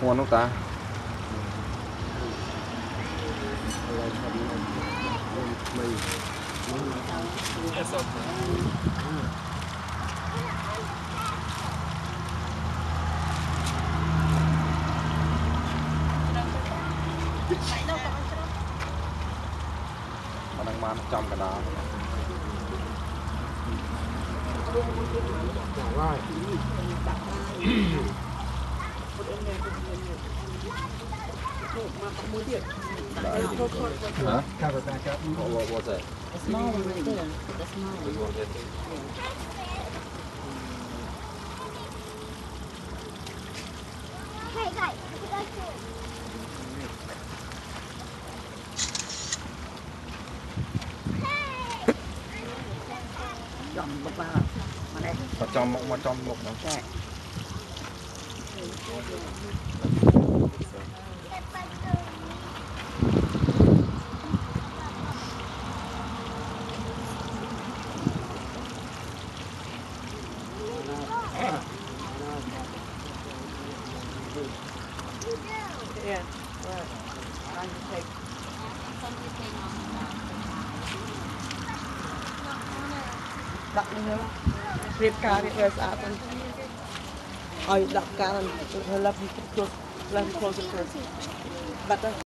Nguồn không ta? Mà đang mang trong cả đó. Huh? Cover back up. What was it? The small one right there. The small one. Hey guys, look at that. Chọn một vào. Mà đây. Mà trong một nó. Đây. Yeah, right. I'm just take. Đặt đi nữa. Riệp cá thì rồi sao con. Ôi đặt cá là hơi lấp close it first. Butter.